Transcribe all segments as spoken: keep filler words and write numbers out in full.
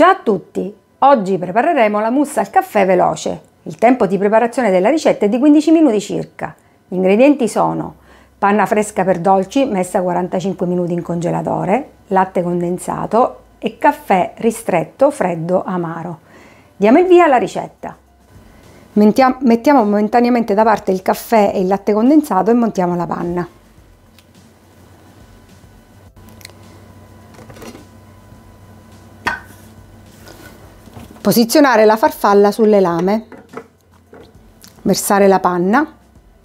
Ciao a tutti! Oggi prepareremo la mousse al caffè veloce. Il tempo di preparazione della ricetta è di quindici minuti circa. Gli ingredienti sono panna fresca per dolci messa quarantacinque minuti in congelatore, latte condensato e caffè ristretto freddo amaro. Diamo il via alla ricetta. Mettiamo momentaneamente da parte il caffè e il latte condensato e montiamo la panna. Posizionare la farfalla sulle lame, versare la panna,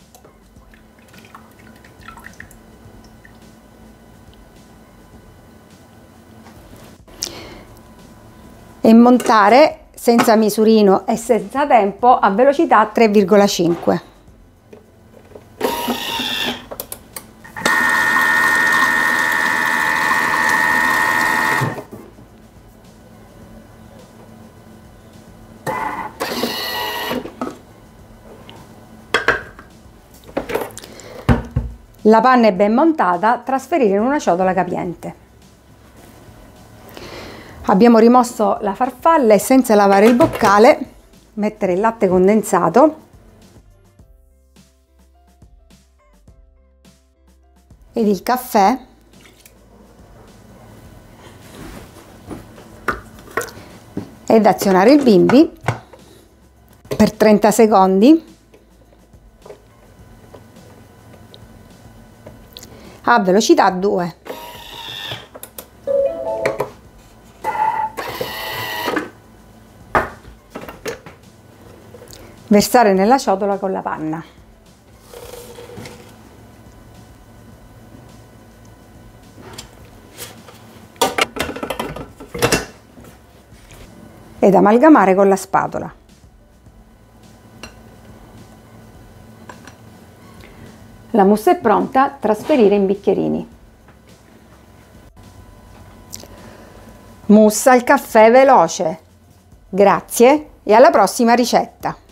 e montare senza misurino e senza tempo a velocità tre virgola cinque. La panna è ben montata, trasferire in una ciotola capiente. Abbiamo rimosso la farfalla e senza lavare il boccale mettere il latte condensato ed il caffè ed azionare il bimbi per trenta secondi a velocità due. Versare nella ciotola con la panna. Ed amalgamare con la spatola. La mousse è pronta, trasferire in bicchierini. Mousse al caffè veloce. Grazie e alla prossima ricetta!